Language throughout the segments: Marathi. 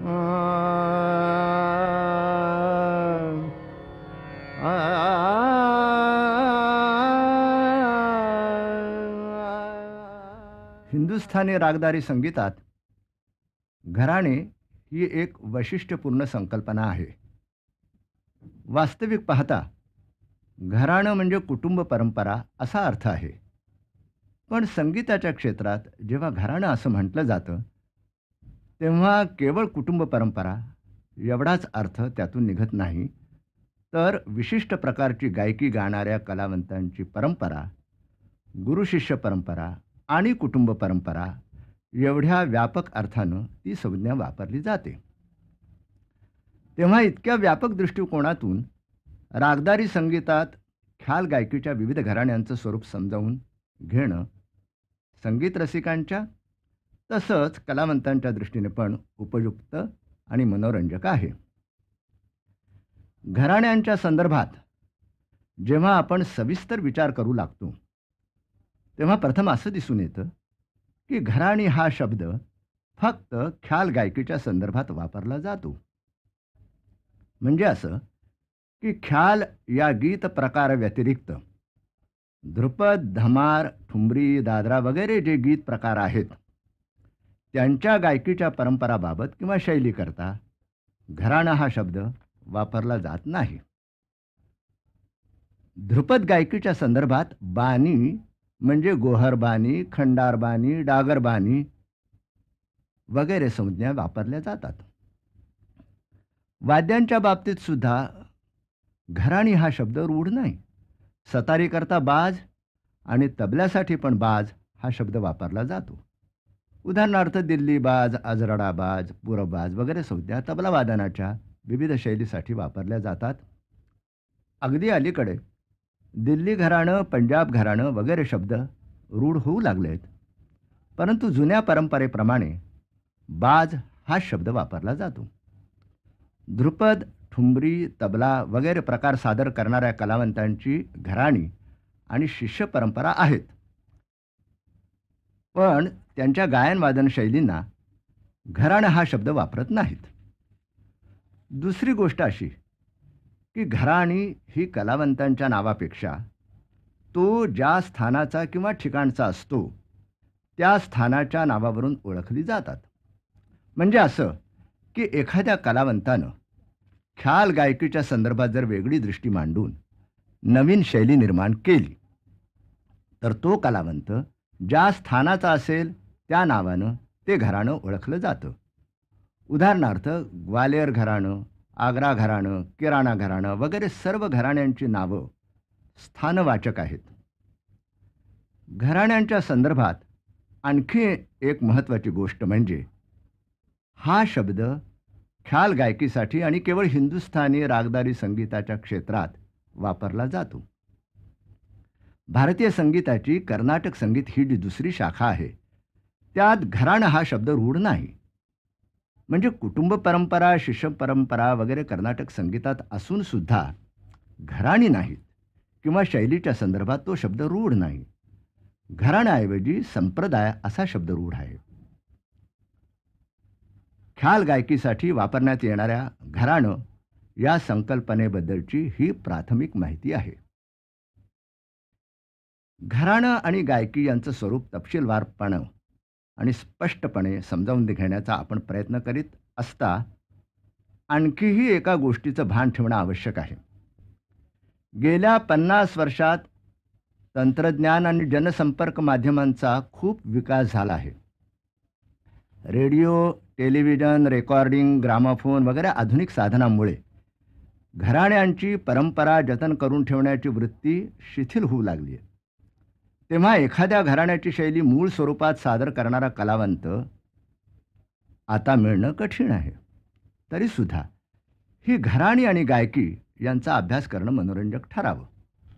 हिंदुस्थानी रागदारी संगीतात घराणे ही एक वैशिष्ट्यपूर्ण संकल्पना आहे. वास्तविक पाहता घराणं म्हणजे कुटुंब परंपरा असा अर्थ आहे. पण संगीताच्या क्षेत्रात जेव्हा घराणं असं म्हटलं जातं, तेव्हा केवळ कुटुंब परंपरा एवढाच अर्थ त्यातून निघत नाही, तर विशिष्ट प्रकारची गायकी गाणाऱ्या कलावंतांची परंपरा, गुरुशिष्य परंपरा आणि कुटुंब परंपरा एवढ्या व्यापक अर्थानं ती संज्ञा वापरली जाते. तेव्हा इतक्या व्यापक दृष्टिकोनातून रागदारी संगीतात ख्याल गायकीच्या विविध घराण्यांचं स्वरूप समजावून घेणं संगीत रसिकांच्या तसंच कलावंतांच्या दृष्टीने पण उपयुक्त आणि मनोरंजक आहे. घराण्यांच्या संदर्भात जेव्हा आपण सविस्तर विचार करू लागतो, तेव्हा प्रथम असं दिसून येतं की घराणी हा शब्द फक्त ख्याल गायकीच्या संदर्भात वापरला जातो. म्हणजे असं की ख्याल या गीत प्रकार व्यतिरिक्त ध्रुपद, धमार, ठुमरी, दादरा वगैरे जे गीत प्रकार आहेत, त्यांच्या गायकीच्या परंपराबाबत किंवा शैलीकरता घराणा हा शब्द वापरला जात नाही. ध्रुपद गायकीच्या संदर्भात बानी म्हणजे गोहरबानी, खंडारबानी, डागरबानी वगैरे संज्ञा वापरल्या जातात. वाद्यांच्या बाबतीत सुद्धा घराणी हा शब्द रूढ नाही. सतारीकरता बाज आणि तबल्यासाठी पण बाज हा शब्द वापरला जातो. उदाहरणार्थ दिल्ली बाज, अजरडा बाज, पूरब बाज वगैरे संज्ञा तबलावादनाच्या विविध शैलीसाठी वापरल्या जातात. अगदी अलीकडे दिल्ली घराणं, पंजाब घराणं वगैरे शब्द रूढ होऊ लागलेत, परंतु जुन्या परंपरेप्रमाणे बाज हा शब्द वापरला जातो. ध्रुपद, ठुमरी, तबला वगैरे प्रकार सादर करणाऱ्या कलावंतांची घराणी आणि शिष्य परंपरा आहेत, पण त्यांच्या गायनवादन शैलींना घराणं हा शब्द वापरत नाहीत. दुसरी गोष्ट अशी की घराणी ही कलावंतांच्या नावापेक्षा तो ज्या स्थानाचा किंवा ठिकाणचा असतो त्या स्थानाच्या नावावरून ओळखली जातात. म्हणजे असं की एखाद्या कलावंतानं ख्याल गायकीच्या संदर्भात जर वेगळी दृष्टी मांडून नवीन शैली निर्माण केली, तर तो कलावंत ज्या स्थानाचा असेल त्या नावानं ते घराणं ओळखलं जातं. उदाहरणार्थ ग्वालेर घराणं, आग्रा घराणं, किराणा घराणं वगैरे सर्व घराण्यांची नावं स्थानवाचक आहेत. घराण्यांच्या संदर्भात आणखी एक महत्त्वाची गोष्ट म्हणजे हा शब्द ख्याल गायकीसाठी आणि केवळ हिंदुस्थानी रागदारी संगीताच्या क्षेत्रात वापरला जातो. भारतीय संगीताची कर्नाटक संगीत ही जी दुसरी शाखा आहे, त्यात घराणं हा शब्द रूढ नाही. म्हणजे कुटुंब परंपरा, शिष्य परंपरा वगैरे कर्नाटक संगीतात असून सुद्धा घराणी नाहीत किंवा शैलीच्या संदर्भात तो शब्द रूढ नाही. घराण्याऐवजी संप्रदाय असा शब्द रूढ आहे. ख्याल गायकीसाठी वापरण्यात येणाऱ्या घराणं या संकल्पनेबद्दलची ही प्राथमिक माहिती आहे. घराणं आणि गायकी यांचं स्वरूप तपशीलवारपणे आणि स्पष्टपणे समजावून घेण्याचा आपण प्रयत्न करीत असता आणखीही एका गोष्टीचं भान ठेवणं आवश्यक आहे. गेल्या 50 वर्षात तंत्रज्ञान आणि जनसंपर्क माध्यमांचा खूप विकास झाला आहे. रेडिओ, टेलिव्हिजन, रेकॉर्डिंग, ग्रामोफोन वगैरे आधुनिक साधनांमुळे घराण्यांची परंपरा जतन करून ठेवण्याची वृत्ती शिथिल होऊ लागली आहे. तेव्हा एखाद्या घराण्याची शैली मूळ स्वरूपात सादर करणारा कलावंत आता मिळणं कठीण आहे. तरीसुद्धा ही घराणी आणि गायकी यांचा अभ्यास करणं मनोरंजक ठरावं.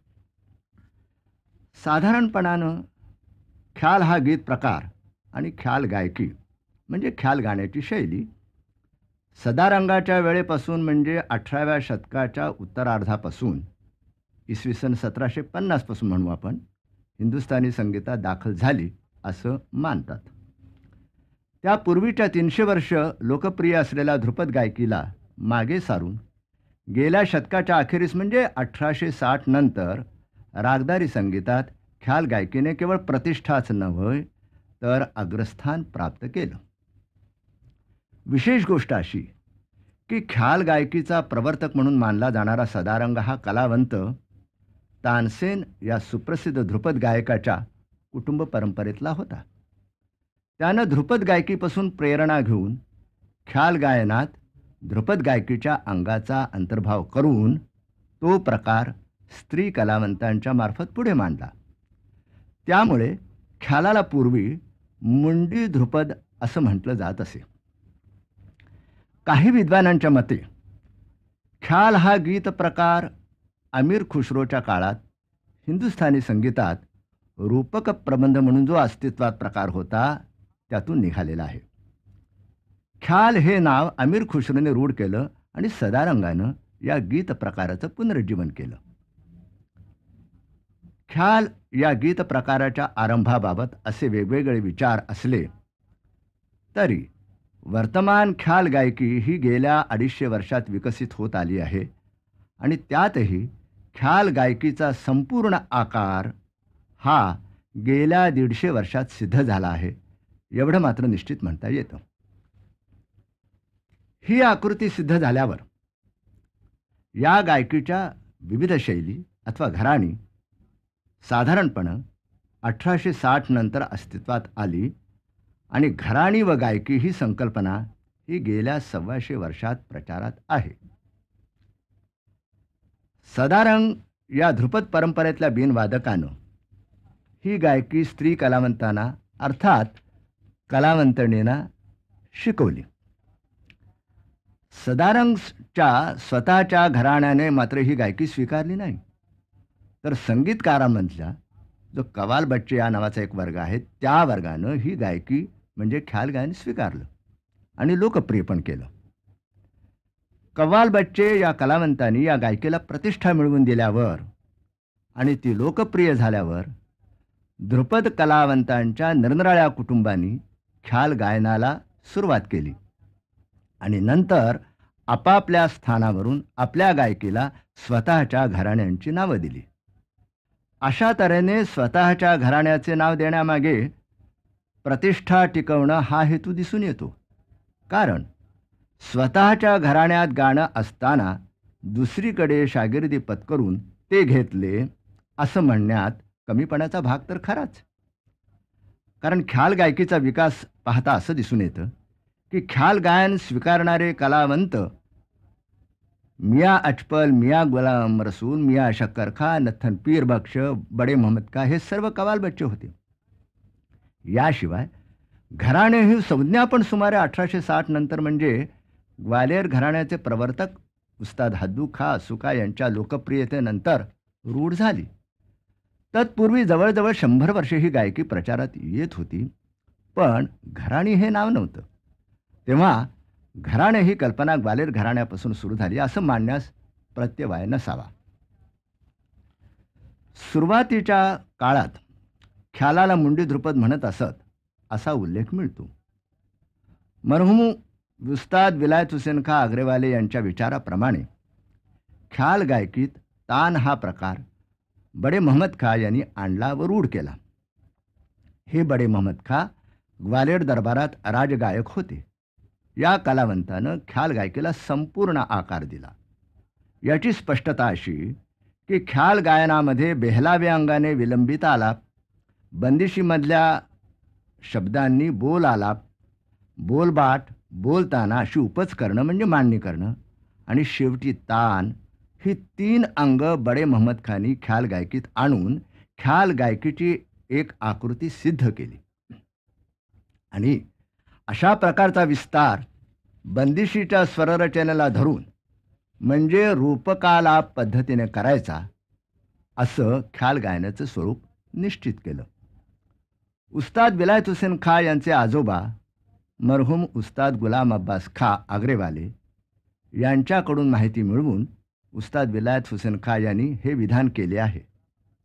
साधारणपणानं ख्याल हा गीत प्रकार आणि ख्याल गायकी म्हणजे ख्याल गाण्याची शैली सदारंगाच्या वेळेपासून म्हणजे 18व्या शतकाच्या उत्तरार्धापासून इसवी सन 1750 पासून म्हणू आपण हिंदुस्थानी संगीतात दाखल झाली असं मानतात. त्यापूर्वीच्या 300 वर्ष लोकप्रिय असलेल्या ध्रुपद गायकीला मागे सारून गेल्या शतकाच्या अखेरीस म्हणजे 1860 नंतर रागदारी संगीतात ख्याल गायकीने केवळ प्रतिष्ठाच नव्हे तर अग्रस्थान प्राप्त केलं. विशेष गोष्ट अशी की ख्याल गायकीचा प्रवर्तक म्हणून मानला जाणारा सदारंग हा कलावंत तानसेन या सुप्रसिद्ध ध्रुपद गायकाच्या कुटुंब परंपरेतला होता. त्यानं ध्रुपद गायकीपासून प्रेरणा घेऊन ख्याल गायनात ध्रुपद गायकीच्या अंगाचा अंतर्भाव करून तो प्रकार स्त्री कलावंतांच्या मार्फत पुढे मांडला. त्यामुळे ख्यालाला पूर्वी मुंडी ध्रुपद असं म्हटलं जात असे. काही विद्वानांच्या मते ख्याल हा गीत प्रकार अमीर खुसरोच्या काळात हिंदुस्थानी संगीतात रूपक प्रबंध म्हणून जो अस्तित्वात प्रकार होता त्यातून निघालेला आहे. ख्याल हे नाव अमीर खुसरोने रूढ केलं आणि सदारंगानं या गीत प्रकाराचं पुनरुज्जीवन केलं. ख्याल या गीत प्रकाराच्या आरंभाबाबत असे वेगवेगळे विचार असले तरी वर्तमान ख्याल गायकी ही गेल्या 250 वर्षात विकसित होत आली आहे आणि त्यातही ख्याल गायकीचा संपूर्ण आकार हा गेल्या 150 वर्षात सिद्ध झाला आहे एवढं मात्र निश्चित म्हणता येतं. ही आकृती सिद्ध झाल्यावर या गायकीच्या विविध शैली अथवा घराणी साधारणपणे 1860 नंतर अस्तित्वात आली आणि घराणी व गायकी ही संकल्पना ही गेल्या 125 वर्षात प्रचारात आहे. सदारंग या ध्रुपद परंपरेतल्या बिनवादकानं ही गायकी स्त्री कलावंतांना अर्थात कलावंतणींना शिकवली. सदारंगच्या स्वतःच्या घराण्याने मात्र ही गायकी स्वीकारली नाही, तर संगीतकारांमधल्या जो कवाल बच्चे या नावाचा एक वर्ग आहे त्या वर्गानं ही गायकी म्हणजे ख्याल गायन स्वीकारलं आणि लोकप्रिय पण केलं. कव्वाल बच्चे या कलावंतांनी या गायकीला प्रतिष्ठा मिळवून दिल्यावर आणि ती लोकप्रिय झाल्यावर ध्रुपद कलावंतांच्या निरनिराळ्या कुटुंबांनी ख्याल गायनाला सुरुवात केली आणि नंतर आपापल्या स्थानावरून आपल्या गायकीला स्वतःच्या घराण्यांची नावं दिली. अशा तऱ्हेने स्वतःच्या घराण्याचे नाव देण्यामागे प्रतिष्ठा टिकवणं हा हेतू दिसून येतो. कारण स्वतःच्या घराण्यात गाणं असताना दुसरीकडे शागिर्दी पत्करून ते घेतले असं म्हणण्यात कमीपणाचा भाग तर खराच. कारण ख्याल गायकीचा विकास पाहता असं दिसून येतं की ख्याल गायन स्वीकारणारे कलावंत मियाँ अचपल, मियाँ गुलाम रसूल, मियाँ शक्कर खां, नथन पीर बख्श, बडे मोहम्मद खां हे सर्व कव्वाल बच्चे होते. याशिवाय घराणे ही संज्ञा पण सुमारे 1860 नंतर म्हणजे ग्वाल्हेर घराण्याचे प्रवर्तक उस्ताद हद्दू खां असुखा यांच्या लोकप्रियतेनंतर रूढ झाली. तत्पूर्वी जवळजवळ 100 वर्षे ही गायकी प्रचारात येत होती, पण घराणी हे नाव नव्हतं. तेव्हा घराणे ही कल्पना ग्वाल्हेर घराण्यापासून सुरू झाली असं मानण्यास प्रत्यवाय नसावा. सुरुवातीच्या काळात ख्यालाला मुंडी ध्रुपद म्हणत असत असा उल्लेख मिळतो. मरहूम उस्ताद विलायत हुसेन खां आग्रेवाले यांच्या विचाराप्रमाणे ख्याल गायकीत तान हा प्रकार बडे मोहम्मद खां यांनी आणला व रूढ केला. हे बडे मोहम्मद खां ग्वाल्हेर दरबारात राजगायक होते. या कलावंतानं ख्याल गायकीला संपूर्ण आकार दिला. याची स्पष्टता अशी की ख्याल गायनामध्ये बेहलाव्या अंगाने विलंबित आलाप, बंदिशीमधल्या शब्दांनी बोल आलाप, बोलबाट, बोलताना अशी उपच करणं म्हणजे मांडणी करणं आणि शेवटी तान ही 3 अंग बडे मोहम्मद खांनी ख्याल गायकीत आणून ख्याल गायकीची एक आकृती सिद्ध केली. आणि अशा प्रकारचा विस्तार बंदिशीच्या स्वररचनेला धरून म्हणजे रूपकालाप पद्धतीने करायचा असं ख्याल गायनाचं स्वरूप निश्चित केलं. उस्ताद विलायत हुसेन खां यांचे आजोबा मरहूम उस्ताद गुलाम अब्बास खां आग्रेवाले यांच्याकडून माहिती मिळवून उस्ताद विलायत हुसेन खां यांनी हे विधान केले आहे.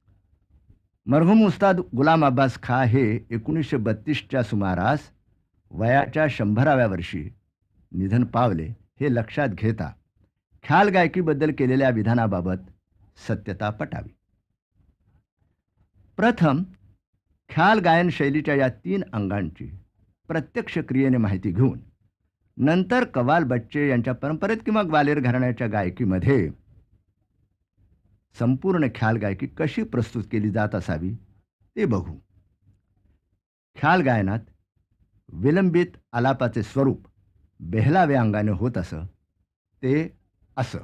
मरहूम उस्ताद गुलाम अब्बास खां हे 1932च्या सुमारास वयाच्या 100व्या वर्षी निधन पावले हे लक्षात घेता ख्याल गायकीबद्दल केलेल्या विधानाबाबत सत्यता पटावी. प्रथम ख्याल गायन शैलीच्या या 3 अंगांची प्रत्यक्ष क्रियेने माहिती घेऊन नंतर कव्वाल बच्चे यांच्या परंपरेत किंवा ग्वाल्हेर घराण्याच्या गायकीमध्ये संपूर्ण ख्याल गायकी कशी प्रस्तुत केली जात असावी ते बघू. ख्याल गायनात विलंबित आलापाचे स्वरूप बेहलाव्या अंगाने होत असं ते असं.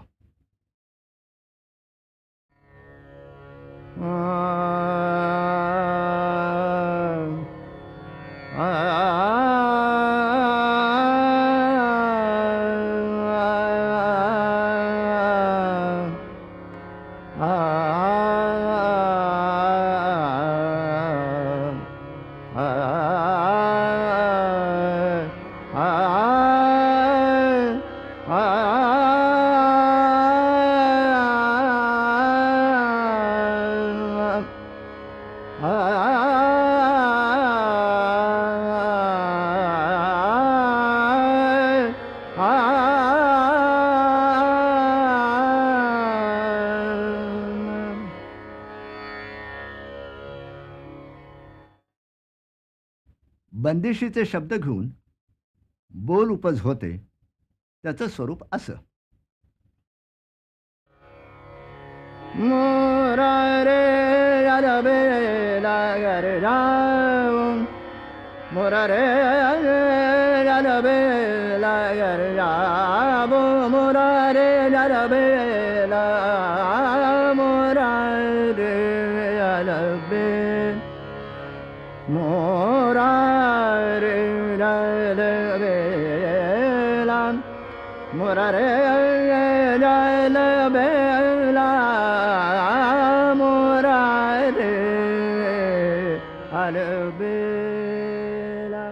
बंदिशीचे शब्द घेऊन बोल उपज होते त्याचं स्वरूप असं. मोरारे यादवे लागर जाऊं, मोरारे यादवे लागर जाबो, मोरारे यादवे ला, मोरारे यादवे मोरारे यादवे ला, मोरारे यादवे ला, मोरारे यादवे.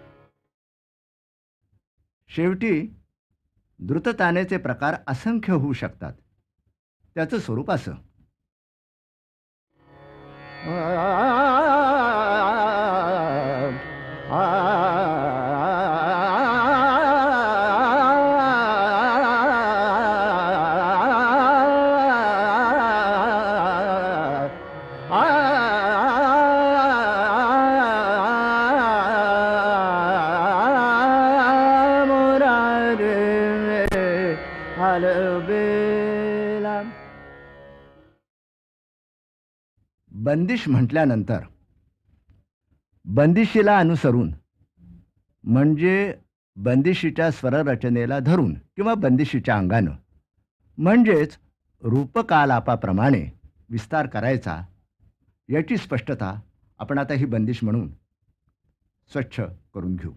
शेवटी द्रुततानेचे प्रकार असंख्य होऊ शकतात. त्याचं स्वरूप असं. बंदिश म्हटल्यानंतर बंदिशीला अनुसरून म्हणजे बंदिशीच्या स्वररचनेला धरून किंवा बंदिशीच्या अंगानं म्हणजेच रूपकालापाप्रमाणे विस्तार करायचा याची स्पष्टता आपण आता ही बंदिश म्हणून स्वच्छ करून घेऊ.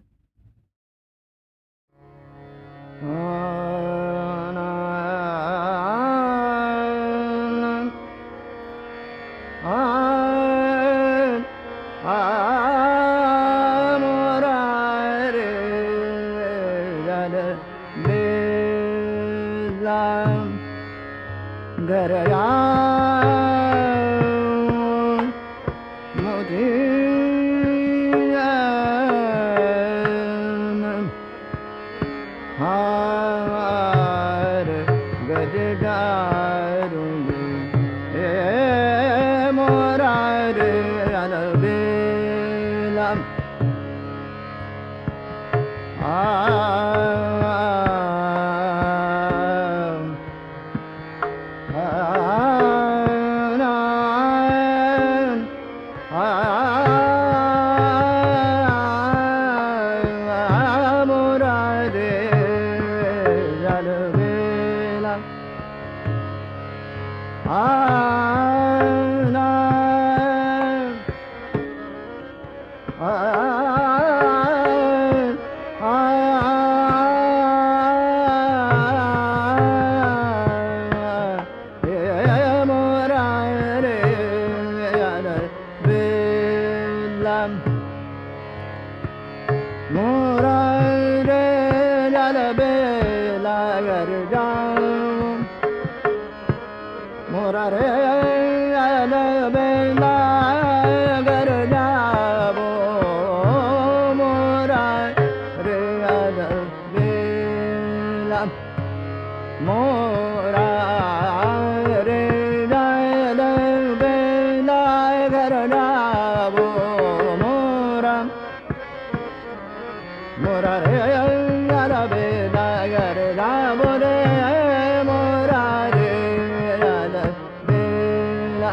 मोरारे याला बेला रे राम रे मोरारे याला बेला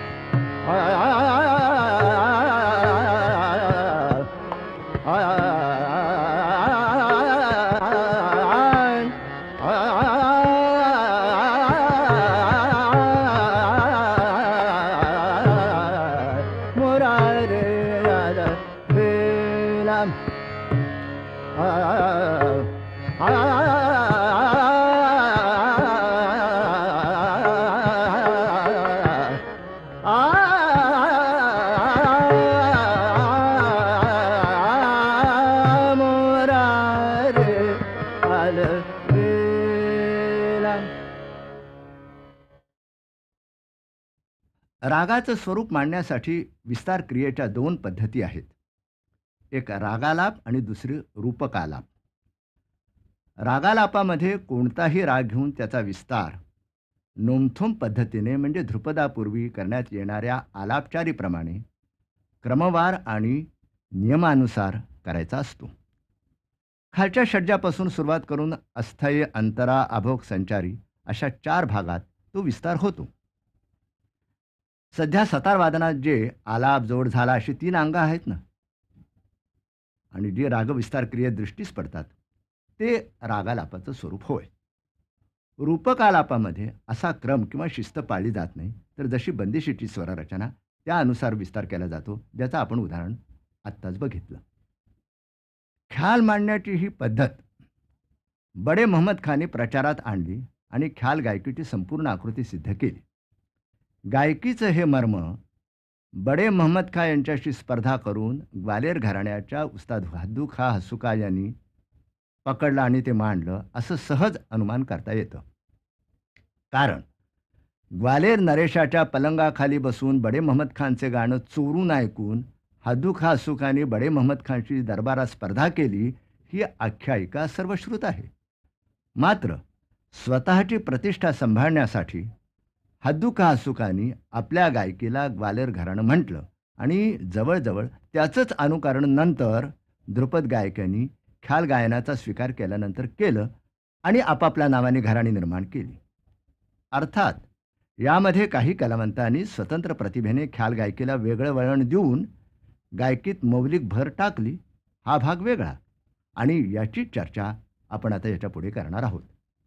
मोरारे याला बेला रागाचं स्वरूप मांडण्यासाठी विस्तार क्रियेच्या दोन पद्धती आहेत. एक रागालाप आणि दुसरी रूपकालाप. रागालापामध्ये कोणताही राग घेऊन त्याचा विस्तार नोमथोम पद्धतीने म्हणजे ध्रुपदापूर्वी करण्यात येणाऱ्या आलापचारीप्रमाणे क्रमवार आणि नियमानुसार करायचा असतो. खालच्या षड्जापासून सुरुवात करून अस्थैर्य, अंतरा, अभोग, संचारी अशा 4 भागात तो विस्तार होतो. सध्या सतारवादनात जे आलाप, जोड, झाला अशी 3 अंग आहेत ना, आणि जे रागविस्तार क्रियेत दृष्टीस पडतात ते रागालापाचं स्वरूप होय. रूपकालापामध्ये असा क्रम किंवा शिस्त पाळली जात नाही, तर जशी बंदिशीची स्वररचना त्यानुसार विस्तार केला जातो, ज्याचं आपण उदाहरण आत्ताच बघितलं. ख्याल मांडण्याची ही पद्धत बडे महम्मद खानने प्रचारात आणली आणि ख्याल गायकीची संपूर्ण आकृती सिद्ध केली. गायकीचं हे मर्म बडे महम्मद खां यांच्याशी स्पर्धा करून ग्वालेर घराण्याच्या उस्ताद बहादूर खां हसुका यांनी पकडलं आणि ते मांडलं असं सहज अनुमान करता येतं. कारण ग्वालेर नरेशाच्या पलंगाखाली बसून बडे महम्मद खानचे गाणं चोरून ऐकून बहादूर खां हसुकाने बडे महम्मद खानशी दरबारात स्पर्धा केली ही आख्यायिका सर्वश्रुत आहे. मात्र स्वतःची प्रतिष्ठा सांभाळण्यासाठी बहादूर खां हसुकानी आपल्या गायकीला ग्वालेर घराणं म्हटलं आणि जवळजवळ त्याचंच अनुकरण नंतर ध्रुपद गायकांनी ख्याल गायनाचा स्वीकार केल्यानंतर केलं आणि आपापल्या नावाने घराणी निर्माण केली. अर्थात यामध्ये काही कलावंतांनी स्वतंत्र प्रतिभेने ख्याल गायकीला वेगळं वळण देऊन गायकीत मौलिक भर टाकली, हा भाग वेगळा, आणि याची चर्चा आपण आता याच्या पुढे करणार आहोत.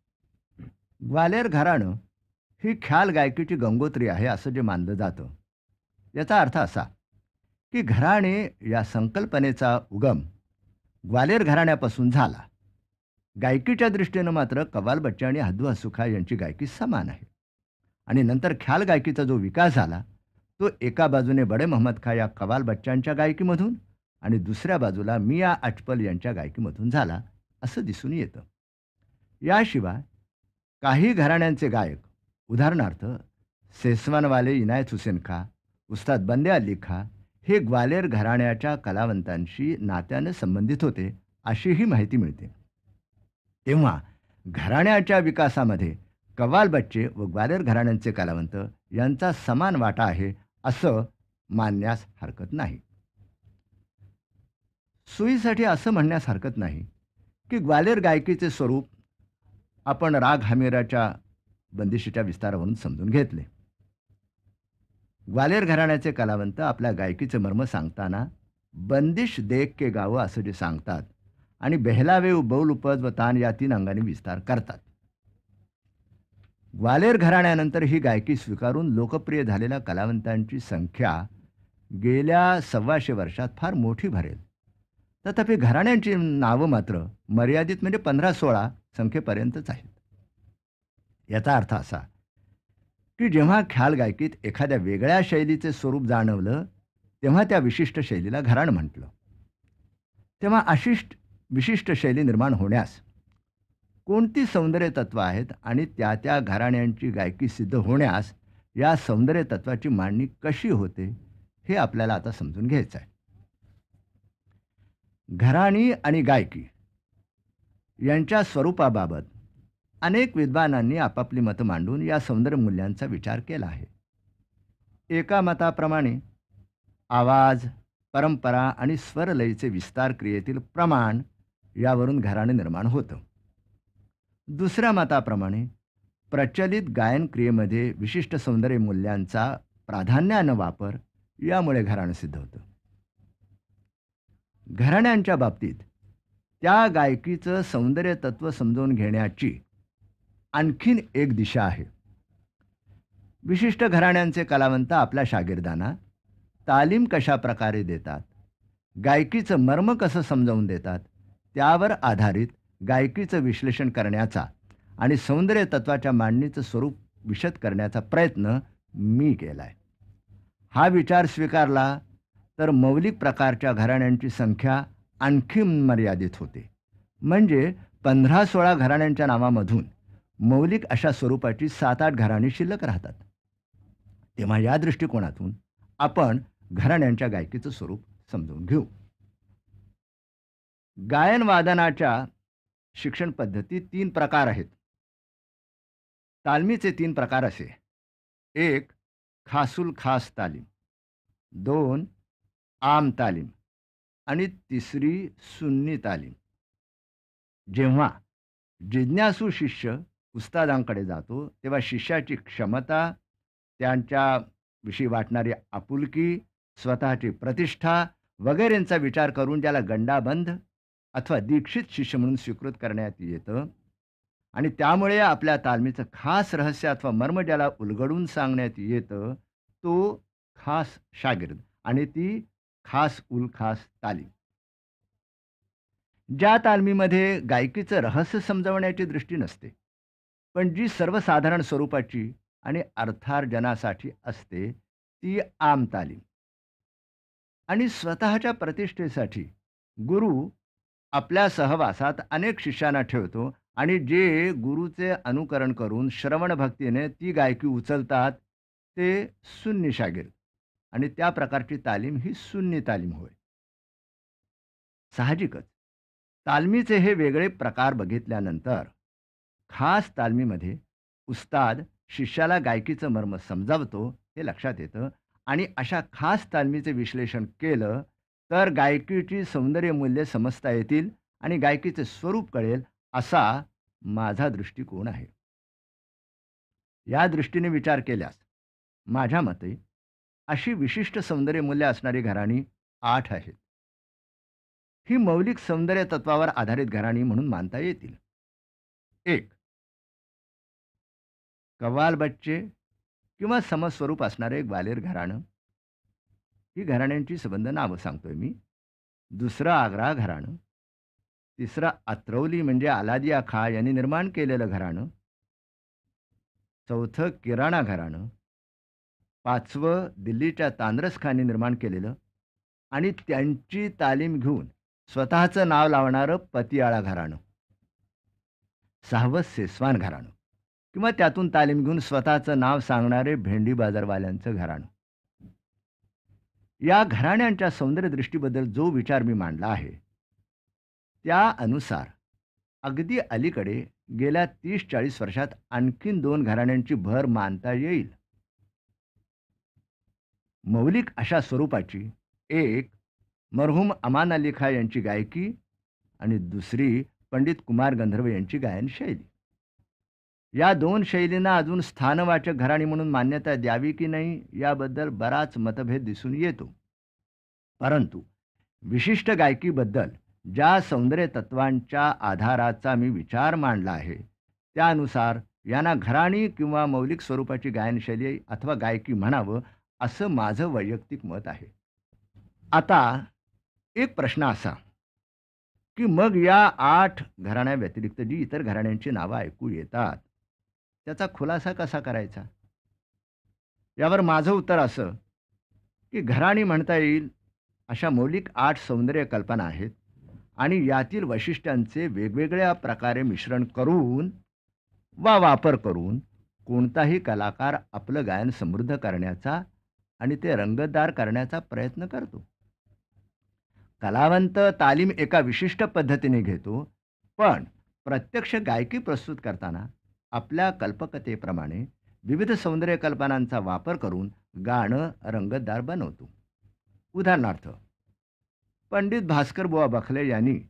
ग्वालेर घराणं ही ख्याल गायकीची गंगोत्री आहे असं जे मानलं जातं, याचा अर्थ असा की घराणे या संकल्पनेचा उगम ग्वालेर घराण्यापासून झाला. गायकीच्या दृष्टीनं मात्र कव्वाल बच्चे आणि बहादूर हसुखा यांची गायकी समान आहे. आणि नंतर ख्याल गायकीचा जो विकास झाला तो एका बाजूने बडे महम्मद खां या कव्वाल बच्चांच्या गायकीमधून आणि दुसऱ्या बाजूला मियाँ अजपल यांच्या गायकीमधून झाला असं दिसून येतं. याशिवाय काही घराण्यांचे गायक, उदाहरणार्थ सेसवानवाले इनायत हुसेन खां, उस्ताद बंदे अली खां हे ग्वालेर घराण्याच्या कलावंतांशी नात्यानं संबंधित होते अशीही माहिती मिळते. तेव्हा घराण्याच्या विकासामध्ये कव्वाल बच्चे व ग्वालेर घराण्यांचे कलावंत यांचा समान वाटा आहे असं मानण्यास हरकत नाही. सोयीसाठी असं म्हणण्यास हरकत नाही की ग्वालेर गायकीचे स्वरूप आपण राग हमीराच्या बंदिशीच्या विस्तारावरून समजून घेतले. ग्वालेर घराण्याचे कलावंत आपल्या गायकीचे मर्म सांगताना बंदिश देख के गावं असं जे सांगतात आणि बेहलावे, बौल, उपज व तान या 3 अंगांनी विस्तार करतात. ग्वालेर घराण्यानंतर ही गायकी स्वीकारून लोकप्रिय झालेल्या कलावंतांची संख्या गेल्या 125 वर्षात फार मोठी भरेल. तथापि घराण्यांची नावं मात्र मर्यादित म्हणजे 15-16 संख्येपर्यंतच आहेत. याचा अर्थ असा की जेव्हा ख्याल गायकीत एखाद्या वेगळ्या शैलीचे स्वरूप जाणवलं तेव्हा त्या विशिष्ट शैलीला घराणं म्हटलं. तेव्हा अशी विशिष्ट शैली निर्माण होण्यास कोणती सौंदर्य तत्व आहेत आणि त्या त्या घराण्यांची गायकी सिद्ध होण्यास या सौंदर्य तत्वाची मांडणी कशी होते हे आपल्याला आता समजून घ्यायचं आहे. घराणी आणि गायकी यांच्या स्वरूपाबाबत अनेक विद्वानांनी आपापली मतं मांडून या सौंदर्य मूल्यांचा विचार केला आहे. एका मताप्रमाणे आवाज, परंपरा आणि स्वरलयीचे विस्तार क्रियेतील प्रमाण यावरून घराणं निर्माण होतं. दुसऱ्या मताप्रमाणे प्रचलित गायन क्रियेमध्ये विशिष्ट सौंदर्य मूल्यांचा प्राधान्यानं वापर यामुळे घराणं सिद्ध होतं. घराण्यांच्या बाबतीत त्या गायकीचं सौंदर्य तत्व समजून घेण्याची आणखीन एक दिशा आहे. विशिष्ट घराण्यांचे कलावंत आपल्या शागिर्दांना तालीम कशा प्रकारे देतात, गायकीचं मर्म कसं समजावून देतात, त्यावर आधारित गायकीचं विश्लेषण करण्याचा आणि सौंदर्य तत्वाच्या मांडणीचं स्वरूप विशद करण्याचा प्रयत्न मी केला आहे. हा विचार स्वीकारला तर मौलिक प्रकारच्या घराण्यांची संख्या आणखी मर्यादित होते. म्हणजे 15-16 घराण्यांच्या नावामधून मौलिक अशा स्वरूपाची 7-8 घराणी शिल्लक राहतात. तेव्हा या दृष्टिकोनातून आपण घराण्यांच्या गायकीचं स्वरूप समजून घेऊ. गायन वादनाच्या शिक्षण पद्धतीत 3 प्रकार आहेत. तालमीचे 3 प्रकार असे: 1 खासूल खास तालीम, 2 आम तालीम आणि 3 सुन्नी तालीम. जेव्हा जिज्ञासू शिष्य उस्तादांकडे जातो तेव्हा शिष्याची क्षमता, त्यांच्याविषयी वाटणारी आपुलकी, स्वतःची प्रतिष्ठा वगैरेंचा विचार करून ज्याला गंडाबंध अथवा दीक्षित शिष्य म्हणून स्वीकृत करण्यात येतं आणि त्यामुळे आपल्या तालमीचं खास रहस्य अथवा मर्म ज्याला उलगडून सांगण्यात येतं, तो खास शागिर्द आणि ती खास उल खास तालीम. ज्या तालमीमध्ये गायकीचं रहस्य समजवण्याची दृष्टी नसते, पण जी सर्वसाधारण स्वरूपाची आणि अर्थार्जनासाठी असते, ती आम तालीम. आणि स्वतःच्या प्रतिष्ठेसाठी गुरु आपल्या सहवासात अनेक शिष्यांना ठेवतो आणि जे गुरुचे अनुकरण करून श्रवण भक्तीने ती गायकी उचलतात, ते सुन्नी शागिर्द आणि त्या प्रकारची तालीम ही सुन्नी तालीम होय. साहजिकच तालमीचे हे वेगळे प्रकार बघितल्यानंतर खास तालमीमध्ये उस्ताद शिष्याला गायकीचं मर्म समजावतो हे लक्षात येतं आणि अशा खास तालमीचे विश्लेषण केलं तर गायकीची सौंदर्य मूल्ये समजता येतील आणि गायकीचे स्वरूप कळेल, असा माझा दृष्टिकोन आहे. या दृष्टीने विचार केल्यास माझ्या मते अशी विशिष्ट सौंदर्य मूल्य असणारी घराणी 8 आहेत. ही मौलिक सौंदर्य तत्वावर आधारित घराणी म्हणून मानता येतील. 1 कव्वाल बच्चे किंवा समस्वरूप असणारे ग्वालेर घराणं. ही घराण्यांची संबंध नावं सांगतोय मी. 2 आग्रा घराणं, 3 अत्रौली म्हणजे अलादिया खा यांनी निर्माण केलेलं घराणं, 4 किराणा घराणं, 5 दिल्लीच्या तांद्रस खानी निर्माण केलेलं आणि त्यांची तालीम घेऊन स्वतःचं नाव लावणारं पतियाळा घराणं, 6 सेस्वान घराणं किंवा त्यातून तालीम घेऊन स्वतःचं नाव सांगणारे भेंडी बाजारवाल्यांचं घराणं. या घराण्यांच्या सौंदर्य दृष्टीबद्दल जो विचार मी मांडला आहे, त्यानुसार अगदी अलीकडे गेल्या 30-40 वर्षात आणखीन 2 घराण्यांची भर मानता येईल. मौलिक अशा स्वरूपाची एक मरहूम अमान अली खां यांची गायकी आणि दुसरी पंडित कुमार गंधर्व यांची गायन शैली. या 2 शैलींना अजून स्थानवाचक घराणी म्हणून मान्यता द्यावी की नाही याबद्दल बराच मतभेद दिसून येतो. परंतु विशिष्ट गायकीबद्दल ज्या सौंदर्य तत्वांच्या आधाराचा मी विचार मांडला आहे, त्यानुसार यांना घराणी किंवा मौलिक स्वरूपाची गायनशैली अथवा गायकी म्हणावं, असं माझं वैयक्तिक मत आहे. आता एक प्रश्न असा की मग या 8 घराण्याव्यतिरिक्त जी इतर घराण्यांची नावं ऐकू येतात, त्याचा खुलासा कसा करायचा? यावर माझं उत्तर असं की घराणी म्हणता येईल अशा मौलिक 8 सौंदर्य कल्पना आहेत आणि यातील वैशिष्ट्यांचे वेगवेगळ्या प्रकारे मिश्रण करून वा वापर करून कोणताही कलाकार आपलं गायन समृद्ध करण्याचा आणि ते रंगतदार करण्याचा प्रयत्न करतो. कलावंत तालीम एका विशिष्ट पद्धतीने घेतो, पण प्रत्यक्ष गायकी प्रस्तुत करताना आपल्या कल्पकतेप्रमाणे विविध सौंदर्य कल्पनांचा वापर करून गाणं रंगतदार बनवतो. उदाहरणार्थ पंडित भास्कर बुवा बखले यांनी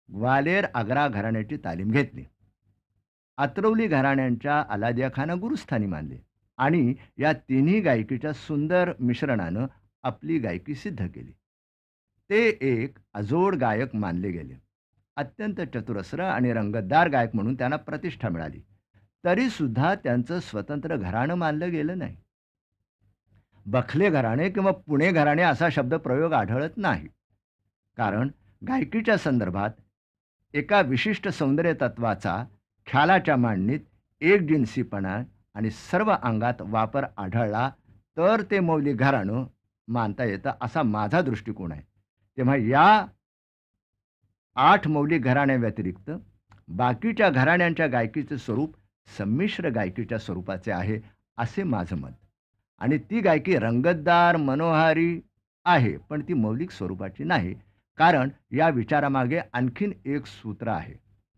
ग्वालेर आग्रा घराण्याची तालीम घेतली. अत्रौली घराण्यांच्या अलादियाखाना गुरुस्थानी मानले आणि या तिन्ही गायकीच्या सुंदर मिश्रणानं आपली गायकी सिद्ध केली. ते एक अजोड गायक मानले गेले. अत्यंत चतुरस्र आणि रंगतदार गायक म्हणून त्यांना प्रतिष्ठा मिळाली. तरी सुद्धा त्यांचं स्वतंत्र घराणं मानलं गेलं नाही. बखले घराणे किंवा पुणे घराणे असा शब्द प्रयोग आढळत नाही. कारण गायकीच्या संदर्भात एका विशिष्ट सौंदर्य तत्वाचा ख्यालाच्या मांडणीत एकजिनसीपणा आणि सर्व अंगात वापर आढळला तर ते मौलिक घराणं मानता येतं असा माझा दृष्टिकोन आहे. तेव्हा या 8 मौलिक घराण्याव्यतिरिक्त बाकीच्या घराण्यांच्या गायकीचे स्वरूप संमिश्र गायकीच्या स्वरूपाचे आहे असे माझं मत. आणि ती गायकी रंगतदार मनोहारी आहे, पण ती मौलिक स्वरूपाची नाही. कारण या विचारामागे आणखीन एक सूत्र आहे.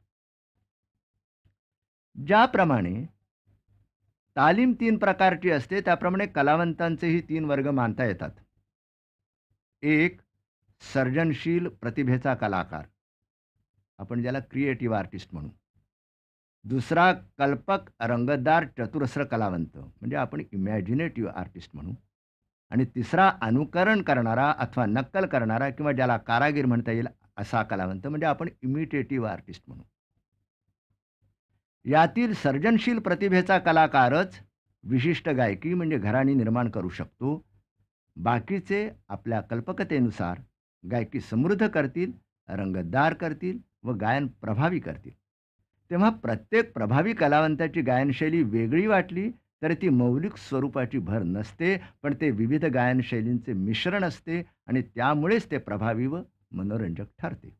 ज्याप्रमाणे तालीम 3 प्रकारची असते त्याप्रमाणे कलावंतांचेही 3 वर्ग मानता येतात. एक सर्जनशील प्रतिभेचा कलाकार, आपण ज्याला क्रिएटिव्ह आर्टिस्ट म्हणू. दुसरा कल्पक रंगतदार चतुरस्र कलावंत म्हणजे आपण इमॅजिनेटिव्ह आर्टिस्ट म्हणू. आणि तिसरा अनुकरण करणारा अथवा नक्कल करणारा किंवा ज्याला कारागीर म्हणता येईल असा कलावंत म्हणजे आपण इमिटेटिव्ह आर्टिस्ट म्हणू. यातील सर्जनशील प्रतिभेचा कलाकारच विशिष्ट गायकी म्हणजे घराणी निर्माण करू शकतो. बाकीचे आपल्या कल्पकतेनुसार गायकी समृद्ध करतील, रंगतदार करतील व गायन प्रभावी करतील. तेव्हा प्रत्येक प्रभावी कलावंताची गायनशैली वेगळी वाटली तर ती मौलिक स्वरूपाची भर नसते, पण ते विविध गायनशैलींचे मिश्रण असते आणि त्यामुळेच ते प्रभावी व मनोरंजक ठरते.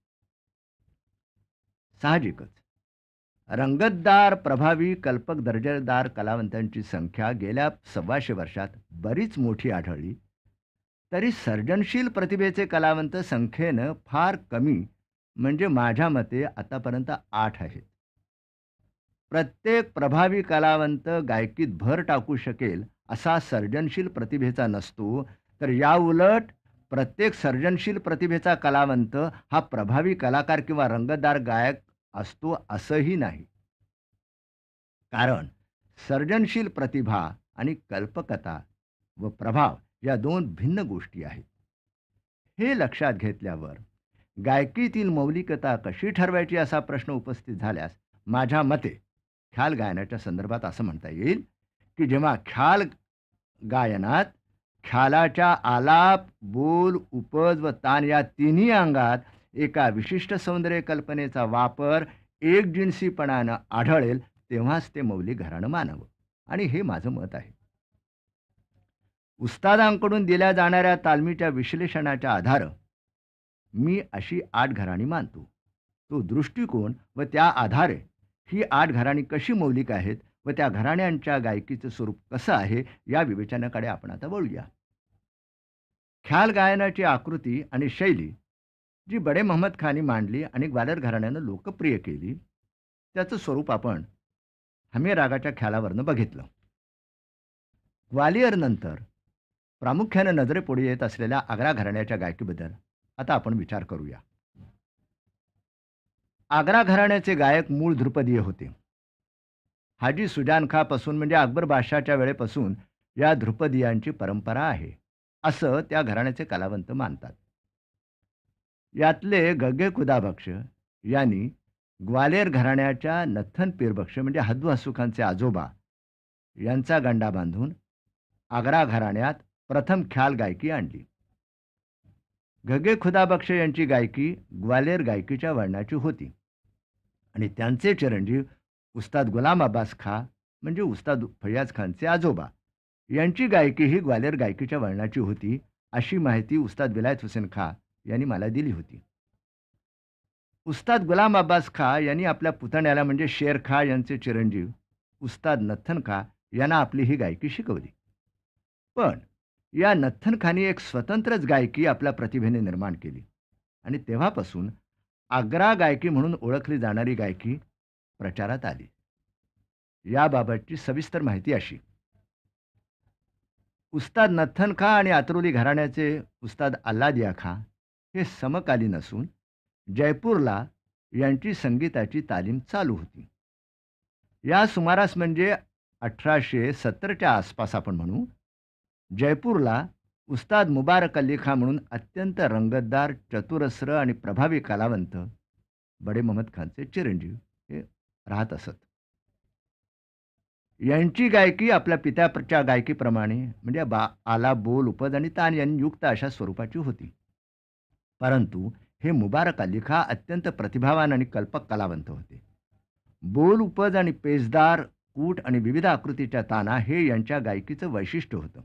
साहजिकच रंगतदार, प्रभावी, कल्पक, दर्जेदार कलावंतांची संख्या गेल्या 125 वर्षात बरीच मोठी आढळली. तरी सर्जनशील प्रतिभेचे कलावंत संख्येनं फार कमी म्हणजे माझ्या मते आतापर्यंत 8 आहेत. प्रत्येक प्रभावी कलावंत गायकीत भर टाकू शकेल असा सर्जनशील प्रतिभेचा नसतो, तर याउलट प्रत्येक सर्जनशील प्रतिभेचा कलावंत हा प्रभावी कलाकार किंवा रंगतदार गायक असतो असंही नाही. कारण सर्जनशील प्रतिभा आणि कल्पकता व प्रभाव या 2 भिन्न गोष्टी आहेत. हे लक्षात घेतल्यावर गायकीतील मौलिकता कशी ठरवायची असा प्रश्न उपस्थित झाल्यास माझ्या मते ख्याल गायनाच्या संदर्भात असं म्हणता येईल की जेव्हा ख्याल गायनात ख्यालाच्या आलाप, बोल, उपज व तान या तिन्ही अंगात एका विशिष्ट सौंदर्य कल्पनेचा वापर एकजिनसीपणानं आढळेल तेव्हाच ते मौलिक घराणं मानावं. आणि हे माझं मत आहे. उस्तादांकडून दिल्या जाणाऱ्या तालमीच्या विश्लेषणाच्या आधारे मी अशी 8 घराणी मानतो. तो दृष्टिकोन व त्या आधारे ही 8 घराणी कशी मौलिक आहेत व त्या घराण्यांच्या गायकीचं स्वरूप कसं आहे या विवेचनाकडे आपण आता वळूया. ख्याल गायनाची आकृती आणि शैली जी बडे महम्मद खानी मांडली आणि ग्वाल्हेर घराण्यानं लोकप्रिय केली त्याचं स्वरूप आपण हमी रागाच्या ख्यालावरनं बघितलं. ग्वालियरनंतर प्रामुख्यानं नजरेपुढे येत असलेल्या आग्रा घराण्याच्या गायकीबद्दल आता आपण विचार करूया. आग्रा घराण्याचे गायक मूळ ध्रुपदीय होते. हाजी सुजान खापासून म्हणजे अकबर बादशाहच्या वेळेपासून या ध्रुपदीयांची परंपरा आहे असं त्या घराण्याचे कलावंत मानतात. यातले गग्गे खुदाबक्ष यांनी ग्वाल्हेर घराण्याच्या नथन पीरबक्ष म्हणजे हद्दू हस्सू खानचे आजोबा यांचा गंडा बांधून आग्रा घराण्यात प्रथम ख्याल गायकी आणली. गग्गे खुदाबक्ष यांची गायकी ग्वाल्हेर गायकीच्या वळणाची होती आणि त्यांचे चिरंजीव उस्ताद गुलाम अब्बास खां म्हणजे उस्ताद फैयाज खानचे आजोबा यांची गायकी ही ग्वाल्हेर गायकीच्या वळणाची होती अशी माहिती उस्ताद विलायत हुसेन खां यांनी मला दिली होती. उस्ताद गुलाम अब्बास खां यांनी आपल्या पुतण्याला म्हणजे शेर खां यांचे चिरंजीव उस्ताद नथन खां यांना आपली ही गायकी शिकवली. पण या नथन खानी एक स्वतंत्रच गायकी आपल्या प्रतिभेने निर्माण केली आणि तेव्हापासून आग्रा गायकी म्हणून ओळखली जाणारी गायकी प्रचारात आली. याबाबतची सविस्तर माहिती अशी. उस्ताद नथन खां आणि अतरोली घराण्याचे उस्ताद अल्लादिया खां हे समकालीन असून जयपूरला यांची संगीताची तालीम चालू होती. या सुमारास म्हणजे 1870च्या आसपास आपण म्हणू, जयपूरला उस्ताद मुबारक अली खां म्हणून अत्यंत रंगतदार, चतुरस्र आणि प्रभावी कलावंत बडे मोहम्मद खानचे चिरंजीव हे राहत असत. यांची गायकी आपल्या पित्याच्या गायकीप्रमाणे म्हणजे आलाप, बोल, उपज आणि तान यांनी युक्त अशा स्वरूपाची होती. परंतु हे मुबारक अली खां अत्यंत प्रतिभावान आणि कल्पक कलावंत होते. बोल, उपज आणि पेचदार कूट आणि विविध आकृतीच्या ताना हे यांच्या गायकीचं वैशिष्ट्य होतं.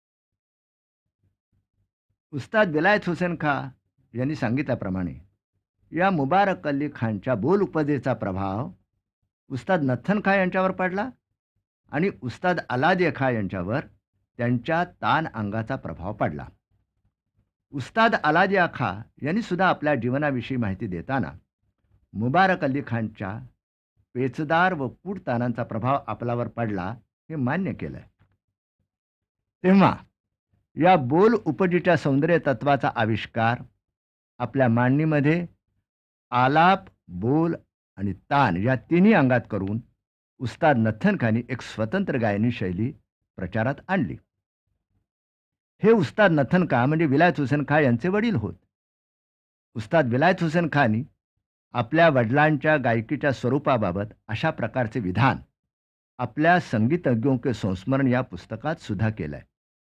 उस्ताद विलायत हुसेन खां यांनी सांगितल्याप्रमाणे या मुबारक अली खानच्या बोल उपजेचा प्रभाव उस्ताद नथन खां यांच्यावर पडला आणि उस्ताद अलादिया खां यांच्यावर त्यांच्या तान अंगाचा प्रभाव पडला. उस्ताद अलादिया खां यांनी सुद्धा आपल्या जीवनाविषयी माहिती देताना मुबारक अली खानच्या पेचदार व कूट तानांचा प्रभाव आपल्यावर पडला हे मान्य केलंय. तेव्हा या बोल उपजीच्या सौंदर्य तत्वाचा आविष्कार आपल्या मांडणीमध्ये आलाप, बोल आणि तान या तिन्ही अंगात करून उस्ताद नथन खानी एक स्वतंत्र गायनी शैली प्रचारात आणली. हे उस्ताद नथन खां म्हणजे विलायत हुसेन खां यांचे वडील होत. उस्ताद विलायत हुसेन खानी आपल्या वडिलांच्या गायकीच्या स्वरूपाबाबत अशा प्रकारचे विधान आपल्या संगीतज्ञों के संस्मरण या पुस्तकात सुद्धा केलंय.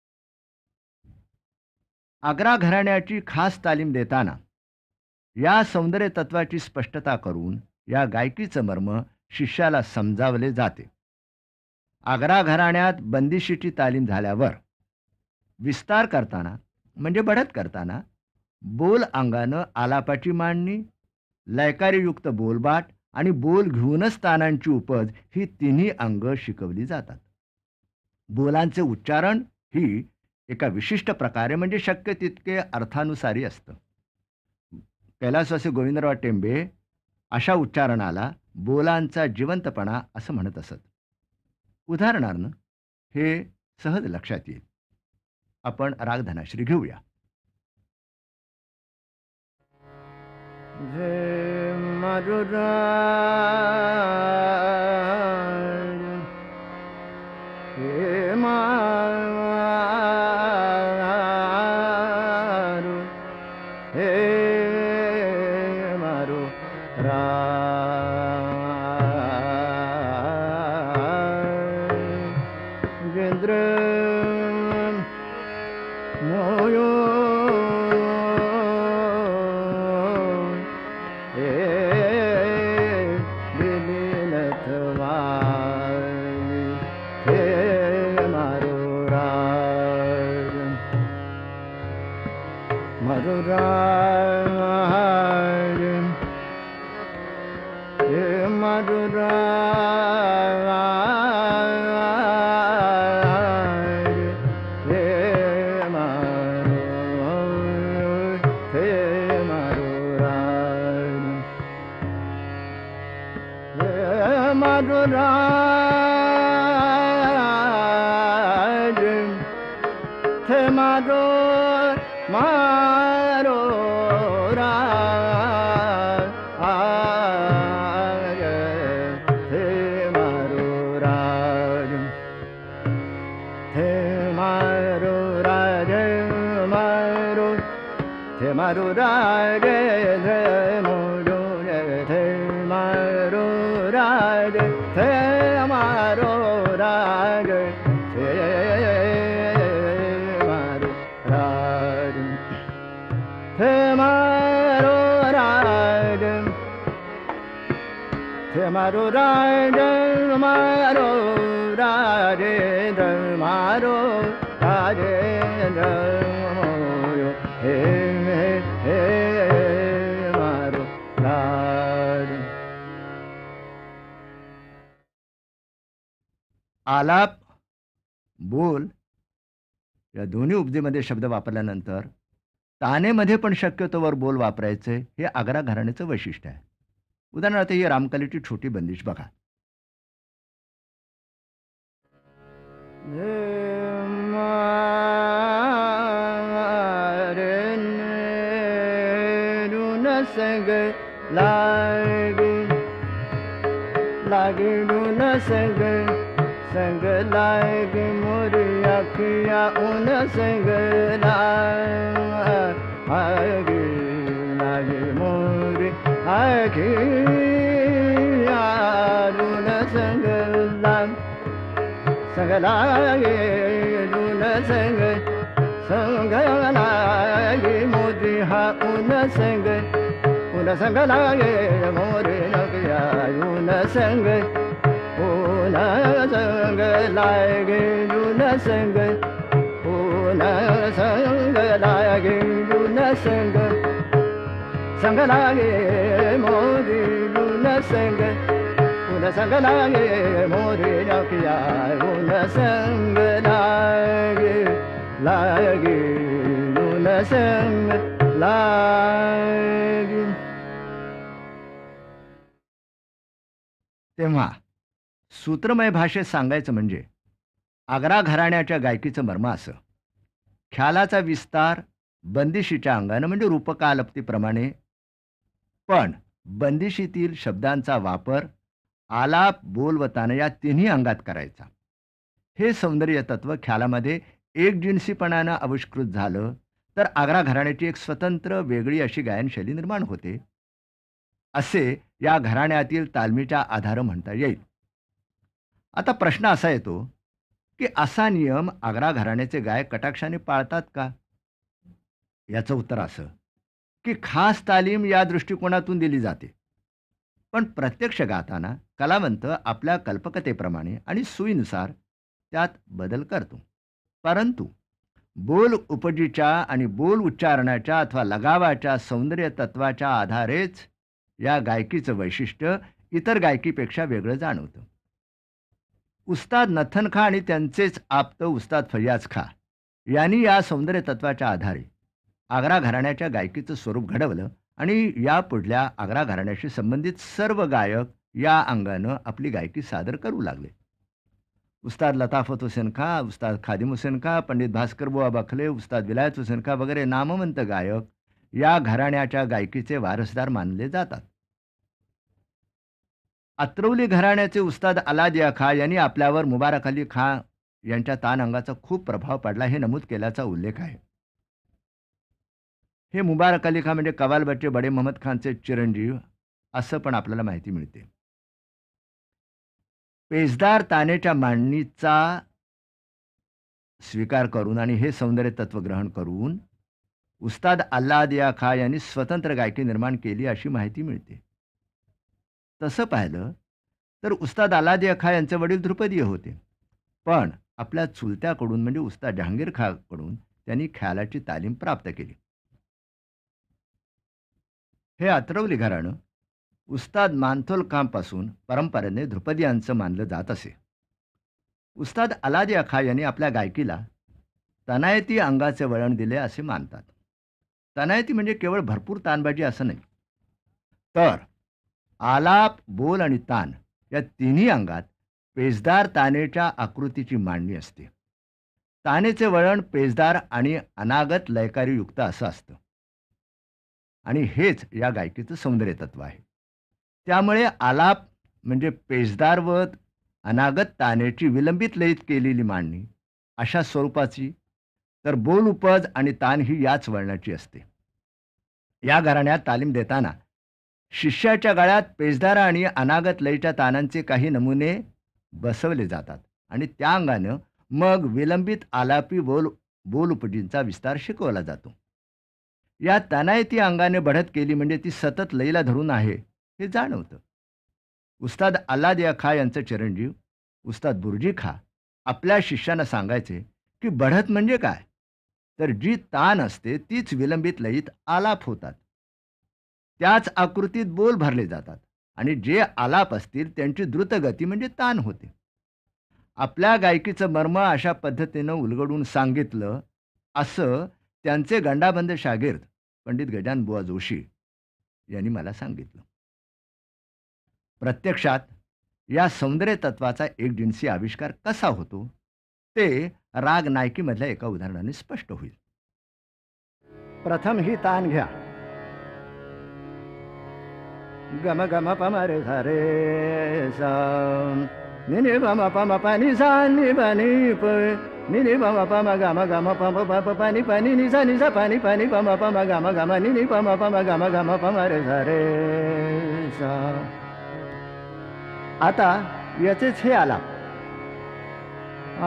आग्रा घराण्याची खास तालीम देताना या सौंदर्य तत्वाची स्पष्टता करून या गायकीचं मर्म शिष्याला समजावले जाते. आग्रा घराण्यात बंदिशीची तालीम झाल्यावर विस्तार करताना म्हणजे बढत करताना बोल अंगानं आलापाची मांडणी, लयकारीयुक्त बोलबाट आणि बोल घेऊनच तानांची उपज ही तिन्ही अंग शिकवली जातात. बोलांचे उच्चारण ही एका विशिष्ट प्रकारे म्हणजे शक्य तितके अर्थानुसारी असतं. कैलासवासी गोविंदराव टेंबे अशा उच्चारणाला बोलांचा जिवंतपणा असं म्हणत असत. उदाहरणार्थ हे सहज लक्षात येईल. आपण राग धनाश्री घेऊया. जय मरुराय हे मारू हे मारू राजेंद्र मोयो आलाप, बोल या दोन्ही उपजेमध्ये शब्द वापरल्यानंतर तानेमध्ये पण शक्यतोवर बोल वापरायचे हे आग्रा घराण्याचं वैशिष्ट्य आहे. उदाहरणार्थ ही रामकलीची छोटी बंदिश बघा. लाय लागे ऊन संग संग लागे मोरी अखिया ऊन संग लागे लागे मोरी अखिया ऊन संग संग लागे ऊन संग संग लागे मोरी हा ऊन संग लागे मोरे नगिया ऊन संग लागे ऊन संग लागे ऊन संग संग लागे मोरे ऊन संग लागे मोरे नगिया ऊन संग लागे लागे ऊन संग लागे. तेव्हा सूत्रमय भाषेत सांगायचं म्हणजे आग्रा घराण्याच्या गायकीचं मर्म असं: ख्यालाचा विस्तार बंदिशीच्या अंगानं म्हणजे रूपकालप्तीप्रमाणे, पण बंदिशीतील शब्दांचा वापर आलाप बोल व तान या तिन्ही अंगात करायचा. हे सौंदर्य तत्व ख्यालामध्ये एकजिन्सीपणानं आविष्कृत झालं तर आग्रा घराण्याची एक स्वतंत्र वेगळी अशी गायनशैली निर्माण होते, असे या घराण्यातील तालमीच्या आधार म्हणता येईल. आता प्रश्न असा येतो की असा नियम आग्रा घराण्याचे गायक कटाक्षाने पाळतात का? याचं उत्तर असं की खास तालीम या दृष्टिकोनातून दिली जाते, पण प्रत्यक्ष गाताना कलावंत आपल्या कल्पकतेप्रमाणे आणि सोयीनुसार त्यात बदल करतो. परंतु बोल उपजीच्या आणि बोल उच्चारणाच्या अथवा लगावाच्या सौंदर्य तत्वाच्या आधारेच या गायकीचं वैशिष्ट्य इतर गायकीपेक्षा वेगळं जाणवतं. उस्ताद नथन खा आणि त्यांचेच आप्त उस्ताद फैयाज खा यांनी या सौंदर्य तत्वाच्या आधारे आग्रा घराण्याच्या गायकीचं स्वरूप घडवलं आणि या पुढल्या आग्रा घराण्याशी संबंधित सर्व गायक या अंगानं आपली गायकी सादर करू लागले. उस्ताद लताफत हुसेन खा, उस्ताद खादिम हुसेन खा, पंडित भास्कर बुवा बखले, उस्ताद विलायत हुसेन खा वगैरे नामवंत गायक या घराण्याच्या गायकीचे वारसदार मानले जातात. अत्रौली घराण्याचे उस्ताद अलादिया खा यांनी आपल्यावर मुबारक अली खा यांच्या तान अंगाचा खूप प्रभाव पडला हे नमूद केल्याचा उल्लेख आहे. हे मुबारक अली खा म्हणजे कवाल बच्चे बडे मोहम्मद खानचे चिरंजीव असं पण आपल्याला माहिती मिळते. पेजदार तानेच्या मांडणीचा स्वीकार करून आणि हे सौंदर्य तत्व ग्रहण करून उस्ताद अल्लादिया खा यांनी स्वतंत्र गायकी निर्माण केली अशी माहिती मिळते. तसं पाहिलं तर उस्ताद अल्लादिया खा यांचे वडील ध्रुपदीय होते, पण आपल्या चुलत्याकडून म्हणजे उस्ताद जहांगीर खाकडून त्यांनी ख्यालाची तालीम प्राप्त केली. हे अत्रौली घराणं उस्ताद मानथोल खांपासून परंपरेने ध्रुपदियांचं मानलं जात असे. उस्ताद अलादिया खा यांनी आपल्या गायकीला तनायती अंगाचे वळण दिले असे मानतात. तनायती म्हणजे केवळ भरपूर तानबाजी असं नाही, तर आलाप, बोल आणि तान या तिन्ही अंगात पेजदार तानेच्या आकृतीची मांडणी असते. तानेचे वळण पेजदार आणि अनागत लयकारीयुक्त असं असतं आणि हेच या गायकीचं सौंदर्य तत्व आहे. त्यामुळे आलाप म्हणजे पेजदार व अनागत तानेची विलंबित लयीत केलेली मांडणी अशा स्वरूपाची, तर बोल उपज आणि तान ही याच वळणाची असते. या घराण्यात तालीम देताना शिष्याच्या गळ्यात पेजदार आणि अनागत लयीच्या तानांचे काही नमुने बसवले जातात आणि त्या अंगानं मग विलंबित आलापी बोल उपजींचा विस्तार शिकवला जातो. या तनायती अंगाने बढत केली म्हणजे ती सतत लयीला धरून आहे हे जाणवतं. उस्ताद अल्लादिया खा यांचं चिरंजीव उस्ताद बुर्जी खा आपल्या शिष्यांना सांगायचे की बढत म्हणजे काय, तर जी तान असते तीच विलंबित लयीत आलाप होतात, त्याच आकृतीत बोल भरले जातात आणि जे आलाप असतील त्यांची द्रुतगती म्हणजे तान होते. आपल्या गायकीचं मर्म अशा पद्धतीनं उलगडून सांगितलं असं त्यांचे गंडाबंद शागिर्द पंडित गजानन बुवा जोशी यांनी मला सांगितलं. प्रत्यक्षात या सौंदर्य तत्वाचा एकजिन्सी आविष्कार कसा होतो ते राग नायकीमधल्या एका उदाहरणाने स्पष्ट होईल. प्रथम ही तान घ्या. गम गम पम रे सा रे सा नि नि पम पम प नि सा नि प नि प नि नि पम पम गम गम पम प प प नि प नि सा प नि पम पम गम गम नि पम पम गम पम रे सा रे सा. आता याचेच हे आलाप. आ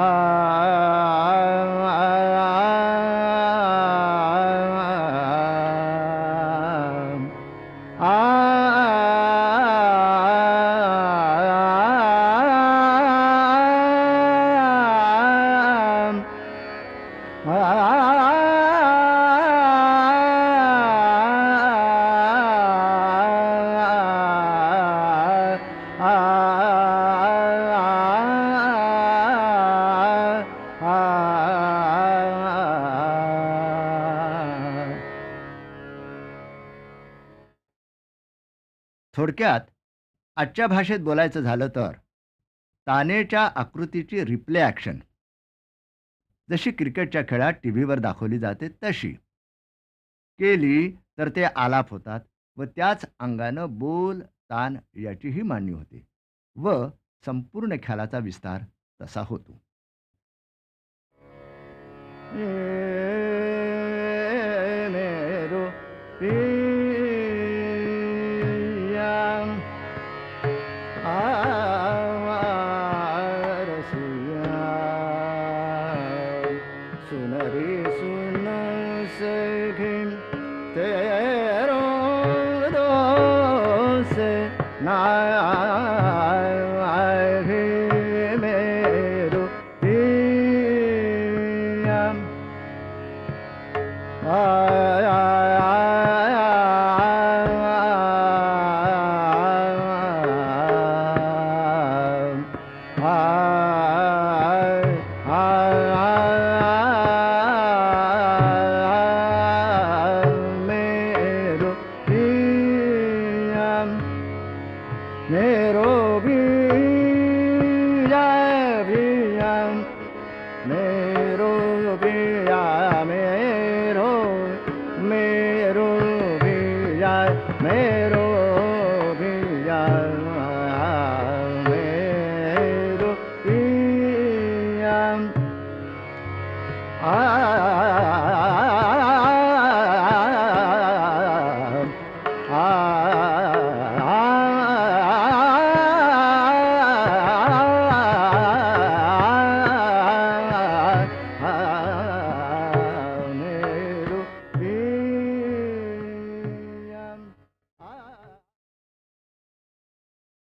थोडक्यात आजच्या भाषेत बोलायचं झालं तर तानेच्या आकृतीची रिप्ले ॲक्शन जशी क्रिकेटच्या खेळात टी व्हीवर दाखवली जाते तशी केली तर ते आलाप होतात व त्याच अंगानं बोल तान याचीही मांडणी होते व संपूर्ण ख्यालाचा विस्तार तसा होतो. मेरो पिया रसिया सुन रे सुन सखी तेरो दोष ना मेरो पिया मेरो पिया मेरो पिया पिया मेरो पिया मेरो मेरो पिया मेरो पिया मेरो पिया